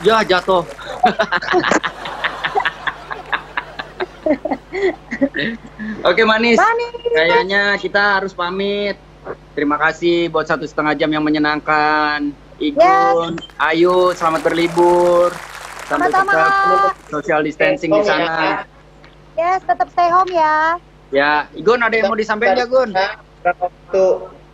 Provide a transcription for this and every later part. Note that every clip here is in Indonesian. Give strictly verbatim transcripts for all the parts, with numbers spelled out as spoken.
Ya jatuh. Oke manis. Manis. Kayaknya kita harus pamit. Terima kasih buat satu setengah jam yang menyenangkan. Igun, yes. Ayu, selamat berlibur. Sampai tetap social distancing di sana. Yes, tetap stay home ya. Ya, Igun ada yang mau disampaikan nggak, Gun? Waktu.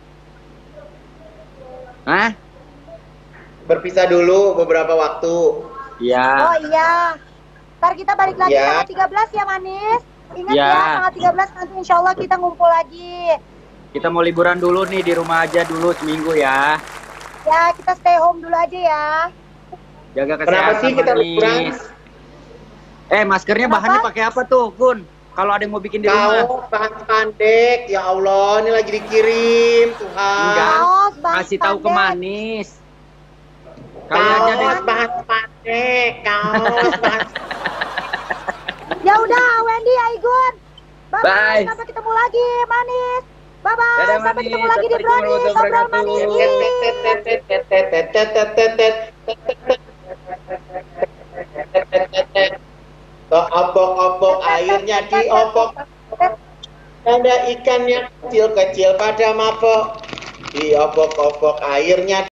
Hah? Berpisah dulu beberapa waktu. Iya. Oh iya. Ntar kita balik lagi ya. tanggal tiga belas ya, Manis. Ingat ya. ya, tanggal tiga belas nanti insya Allah kita ngumpul lagi. Kita mau liburan dulu nih, di rumah aja dulu seminggu ya. Ya, kita stay home dulu aja ya. Jaga kesehatan. Kenapa sih kita liburan? Eh, maskernya Kenapa? Bahannya pakai apa tuh, Gun? Kalau ada yang mau bikin di Kaos, rumah. bahan pandek. Ya Allah, ini lagi dikirim, Tuhan. Enggak, kasih tahu ke Manis. Kali aja deh. Bahan pandek, kaos, bahan Ya udah, Wendy, Aigun. Bye, bye. Bye. Sampai ketemu lagi, Manis. Bye bye. Dadah, Sampai Manis. ketemu lagi di Brownies, ngobrol manis. Opok-opok airnya diopok. Ada ikan yang kecil-kecil pada mabok. Diopok-opok airnya